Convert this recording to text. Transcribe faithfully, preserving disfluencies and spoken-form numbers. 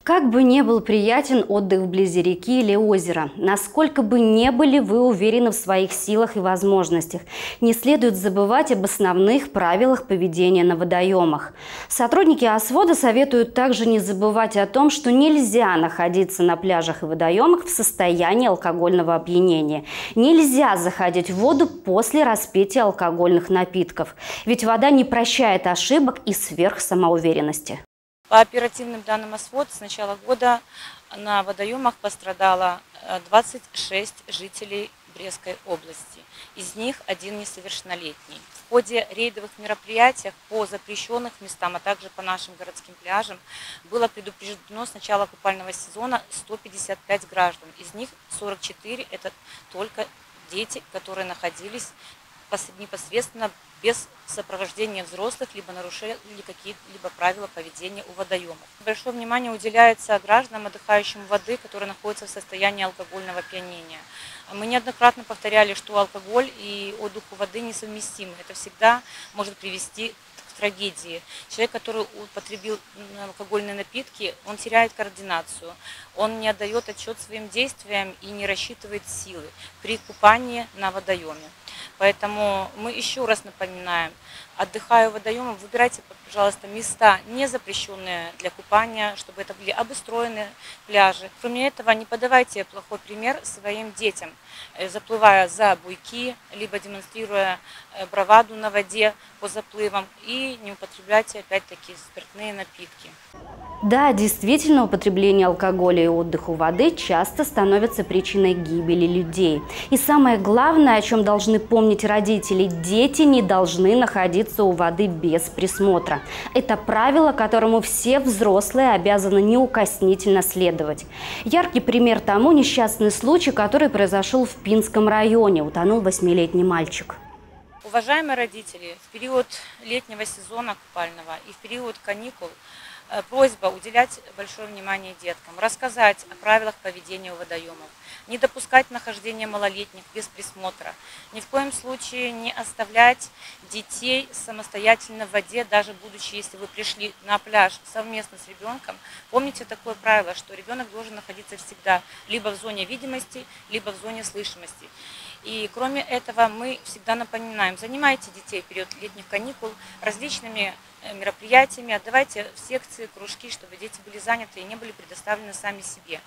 Как бы не был приятен отдых вблизи реки или озера, насколько бы не были вы уверены в своих силах и возможностях, не следует забывать об основных правилах поведения на водоемах. Сотрудники ОСВОДа советуют также не забывать о том, что нельзя находиться на пляжах и водоемах в состоянии алкогольного опьянения. Нельзя заходить в воду после распития алкогольных напитков, ведь вода не прощает ошибок и сверхсамоуверенности. По оперативным данным ОСВОД, с начала года на водоемах пострадало двадцать шесть жителей Брестской области. Из них один несовершеннолетний. В ходе рейдовых мероприятий по запрещенных местам, а также по нашим городским пляжам было предупреждено с начала купального сезона сто пятьдесят пять граждан. Из них сорок четыре – это только дети, которые находились непосредственно без сопровождения взрослых, либо нарушили какие-либо правила поведения у водоемов. Большое внимание уделяется гражданам, отдыхающим у воды, которые находятся в состоянии алкогольного опьянения. Мы неоднократно повторяли, что алкоголь и отдых у воды несовместимы. Это всегда может привести к трагедии. Человек, который употребил алкогольные напитки, он теряет координацию, он не отдает отчет своим действиям и не рассчитывает силы при купании на водоеме. Поэтому мы еще раз напоминаем, отдыхая у водоемов, выбирайте, пожалуйста, места, не запрещенные для купания, чтобы это были обустроенные пляжи. Кроме этого, не подавайте плохой пример своим детям, заплывая за буйки, либо демонстрируя браваду на воде по заплывам, и не употребляйте опять-таки спиртные напитки. Да, действительно, употребление алкоголя и отдых у воды часто становится причиной гибели людей. И самое главное, о чем должны помнить родители – дети не должны находиться у воды без присмотра. Это правило, которому все взрослые обязаны неукоснительно следовать. Яркий пример тому – несчастный случай, который произошел в Пинском районе. Утонул восьмилетний мальчик. Уважаемые родители, в период летнего сезона купального и в период каникул просьба уделять большое внимание деткам, рассказать о правилах поведения у водоемов, не допускать нахождения малолетних без присмотра, ни в коем случае не оставлять детей самостоятельно в воде, даже будучи, если вы пришли на пляж совместно с ребенком. Помните такое правило, что ребенок должен находиться всегда либо в зоне видимости, либо в зоне слышимости. И кроме этого мы всегда напоминаем, занимайте детей в период летних каникул различными мероприятиями, отдавайте в секции, кружки, чтобы дети были заняты и не были предоставлены сами себе.